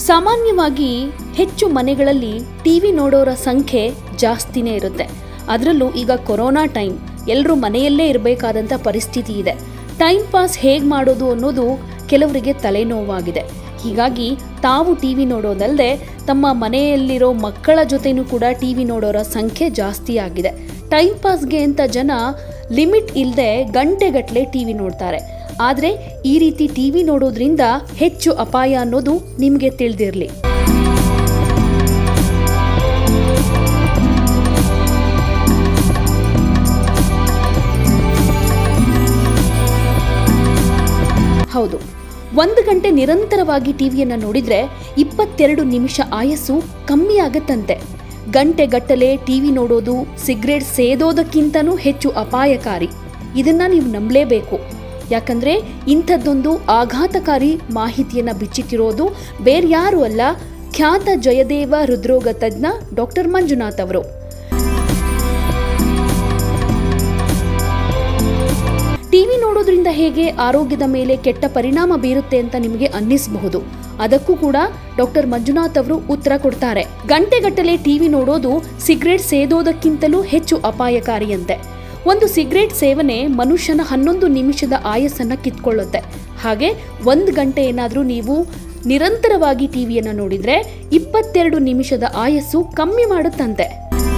ಸಾಮಾನ್ಯವಾಗಿ ಹೆಚ್ಚು ಮನೆಗಳಲ್ಲಿ ಟಿವಿ ನೋಡೋರ ಸಂಖ್ಯೆ ಜಾಸ್ತಿನೇ ಇರುತ್ತೆ. ಅದರಲ್ಲೂ ಈಗ ಕೊರೋನಾ ಟೈಮ್, ಎಲ್ಲರೂ ಮನೆಯಲ್ಲೇ ಇರಬೇಕಾದಂಥ ಪರಿಸ್ಥಿತಿ ಇದೆ. ಟೈಮ್ ಪಾಸ್ ಹೇಗೆ ಮಾಡೋದು ಅನ್ನೋದು ಕೆಲವರಿಗೆ ತಲೆನೋವಾಗಿದೆ. ಹೀಗಾಗಿ ತಾವು ಟಿವಿ ನೋಡೋದಲ್ಲದೆ ತಮ್ಮ ಮನೆಯಲ್ಲಿರೋ ಮಕ್ಕಳ ಜೊತೆನೂ ಕೂಡ ಟಿವಿ ನೋಡೋರ ಸಂಖ್ಯೆ ಜಾಸ್ತಿ ಆಗಿದೆ. ಟೈಮ್ ಪಾಸ್ಗೆ ಅಂತ ಜನ ಲಿಮಿಟ್ ಇಲ್ಲದೆ ಗಂಟೆಗಟ್ಟಲೆ ಟಿವಿ ನೋಡ್ತಾರೆ. ಆದರೆ ಈ ರೀತಿ ಟಿವಿ ನೋಡೋದ್ರಿಂದ ಹೆಚ್ಚು ಅಪಾಯ ಅನ್ನೋದು ನಿಮಗೆ ತಿಳಿದಿರಲಿ. ಹೌದು, 1 ಗಂಟೆ ನಿರಂತರವಾಗಿ ಟಿವಿಯನ್ನು ನೋಡಿದ್ರೆ 22 ನಿಮಿಷ ಆಯಸ್ಸು ಕಮ್ಮಿ ಆಗತ್ತಂತೆ. ಗಂಟೆಗಟ್ಟಲೆ ಟಿವಿ ನೋಡೋದು ಸಿಗರೇಟ್ ಸೇದೋದಕ್ಕಿಂತನೂ ಹೆಚ್ಚು ಅಪಾಯಕಾರಿ. ಇದನ್ನ ನೀವು ನಂಬಲೇಬೇಕು. ಯಾಕಂದ್ರೆ ಇಂಥದ್ದೊಂದು ಆಘಾತಕಾರಿ ಮಾಹಿತಿಯನ್ನು ಬಿಚ್ಚಿಟ್ಟಿರೋದು ಬೇರ್ಯಾರೂ ಅಲ್ಲ, ಖ್ಯಾತ ಜಯದೇವ ಹೃದ್ರೋಗ ತಜ್ಞ ಡಾಕ್ಟರ್ ಮಂಜುನಾಥ್ ಅವರು. ಟಿವಿ ನೋಡೋದ್ರಿಂದ ಹೇಗೆ ಆರೋಗ್ಯದ ಮೇಲೆ ಕೆಟ್ಟ ಪರಿಣಾಮ ಬೀರುತ್ತೆ ಅಂತ ನಿಮಗೆ ಅನ್ನಿಸಬಹುದು. ಅದಕ್ಕೂ ಕೂಡ ಡಾಕ್ಟರ್ ಮಂಜುನಾಥ್ ಅವರು ಉತ್ತರ ಕೊಡ್ತಾರೆ. ಗಂಟೆಗಟ್ಟಲೆ ಟಿವಿ ನೋಡೋದು ಸಿಗರೇಟ್ ಸೇದೋದಕ್ಕಿಂತಲೂ ಹೆಚ್ಚು ಅಪಾಯಕಾರಿಯಂತೆ. ಒಂದು ಸಿಗರೇಟ್ ಸೇವನೆ ಮನುಷ್ಯನ 11 ನಿಮಿಷದ ಆಯಸ್ಸನ್ನ ಕಿತ್ಕೊಳ್ಳುತ್ತೆ. ಹಾಗೆ 1 ಗಂಟೆ ಏನಾದರೂ ನೀವು ನಿರಂತರವಾಗಿ ಟಿವಿಯನ್ನು ನೋಡಿದ್ರೆ 22 ನಿಮಿಷದ ಆಯಸ್ಸು ಕಮ್ಮಿ ಮಾಡುತ್ತಂತೆ.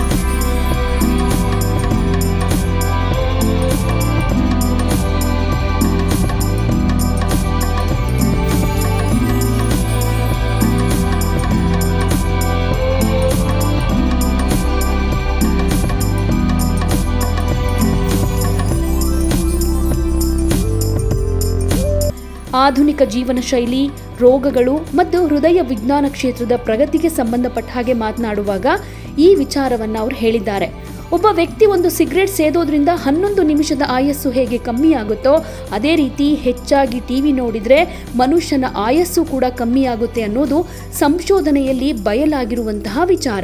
ಆಧುನಿಕ ಜೀವನ ಶೈಲಿ, ರೋಗಗಳು ಮತ್ತು ಹೃದಯ ವಿಜ್ಞಾನ ಕ್ಷೇತ್ರದ ಪ್ರಗತಿಗೆ ಸಂಬಂಧಪಟ್ಟ ಹಾಗೆ ಮಾತನಾಡುವಾಗ ಈ ವಿಚಾರವನ್ನು ಅವರು ಹೇಳಿದ್ದಾರೆ. ಒಬ್ಬ ವ್ಯಕ್ತಿ ಒಂದು ಸಿಗರೇಟ್ ಸೇದೋದ್ರಿಂದ 11 ನಿಮಿಷದ ಆಯಸ್ಸು ಹೇಗೆ ಕಮ್ಮಿ ಆಗುತ್ತೋ ಅದೇ ರೀತಿ ಹೆಚ್ಚಾಗಿ ಟಿವಿ ನೋಡಿದ್ರೆ ಮನುಷ್ಯನ ಆಯಸ್ಸು ಕೂಡ ಕಮ್ಮಿ ಆಗುತ್ತೆ ಅನ್ನೋದು ಸಂಶೋಧನೆಯಲ್ಲಿ ಬಯಲಾಗಿರುವಂತಹ ವಿಚಾರ.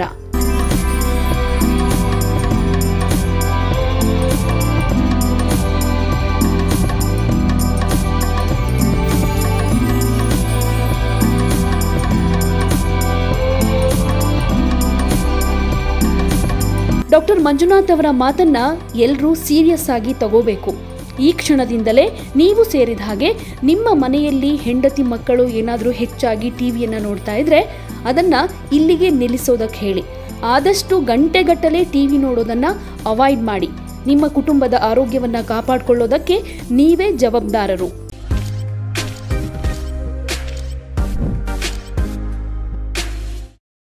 ಡಾಕ್ಟರ್ ಮಂಜುನಾಥ್ ಅವರ ಮಾತನ್ನ ಎಲ್ಲರೂ ಸೀರಿಯಸ್ ಆಗಿ ತಗೋಬೇಕು. ಈ ಕ್ಷಣದಿಂದಲೇ ನೀವು ಸೇರಿದ ಹಾಗೆ ನಿಮ್ಮ ಮನೆಯಲ್ಲಿ ಹೆಂಡತಿ ಮಕ್ಕಳು ಏನಾದರೂ ಹೆಚ್ಚಾಗಿ ಟಿವಿಯನ್ನು ನೋಡ್ತಾ ಇದ್ರೆ ಅದನ್ನ ಇಲ್ಲಿಗೆ ನಿಲ್ಲಿಸೋದಕ್ಕೆ ಹೇಳಿ. ಆದಷ್ಟು ಗಂಟೆಗಟ್ಟಲೆ ಟಿವಿ ನೋಡೋದನ್ನ ಅವಾಯ್ಡ್ ಮಾಡಿ. ನಿಮ್ಮ ಕುಟುಂಬದ ಆರೋಗ್ಯವನ್ನ ಕಾಪಾಡಿಕೊಳ್ಳೋದಕ್ಕೆ ನೀವೇ ಜವಾಬ್ದಾರರು.